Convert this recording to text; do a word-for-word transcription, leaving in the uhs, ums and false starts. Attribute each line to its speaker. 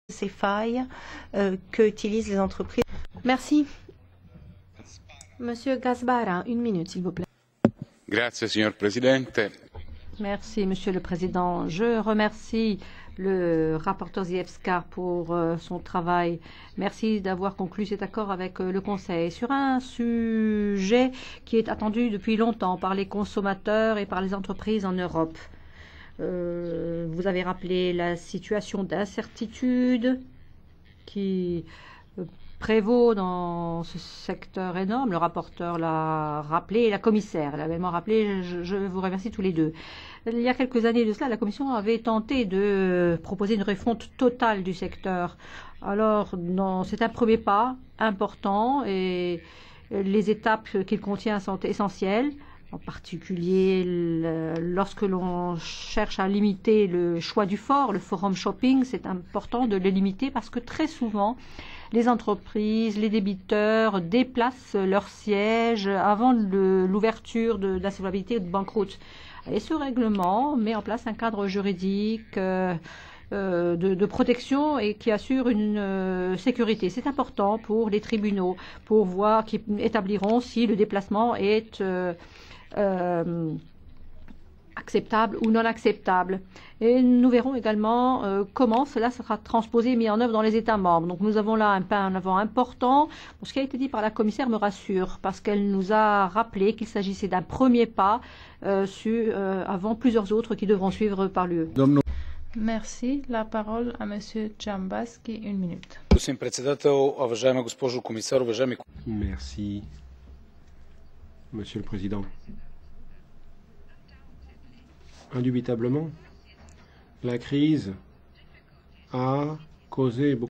Speaker 1: ces failles euh, qu'utilisent les entreprises.
Speaker 2: Merci. Monsieur Gasbara, une minute, s'il vous plaît.
Speaker 3: Grazie, signor Presidente.
Speaker 2: Merci, Monsieur le Président. Je remercie le rapporteur Zwiefka pour euh, son travail. Merci d'avoir conclu cet accord avec euh, le Conseil sur un sujet qui est attendu depuis longtemps par les consommateurs et par les entreprises en Europe. Euh, vous avez rappelé la situation d'incertitude qui prévaut dans ce secteur énorme. Le rapporteur l'a rappelé et la commissaire l'a également rappelé. Je, je vous remercie tous les deux. Il y a quelques années de cela, la Commission avait tenté de proposer une refonte totale du secteur. Alors, c'est un premier pas important et les étapes qu'il contient sont essentielles. En particulier, lorsque l'on cherche à limiter le choix du fort, le forum shopping, c'est important de le limiter parce que très souvent, les entreprises, les débiteurs déplacent leur siège avant l'ouverture de, de la solvabilité de banqueroute. Et ce règlement met en place un cadre juridique euh, euh, de, de protection et qui assure une euh, sécurité. C'est important pour les tribunaux, pour voir qu'ils établiront si le déplacement est euh, euh, acceptable ou non acceptable. Et nous verrons également euh, comment cela sera transposé et mis en œuvre dans les États membres. Donc nous avons là un pas en avant important. Bon, ce qui a été dit par la commissaire me rassure parce qu'elle nous a rappelé qu'il s'agissait d'un premier pas euh, sur, euh, avant plusieurs autres qui devront suivre par l'U E.
Speaker 4: Merci. La parole à Monsieur Djambaski, une minute.
Speaker 5: Merci, Monsieur le Président. Indubitablement, la crise a causé beaucoup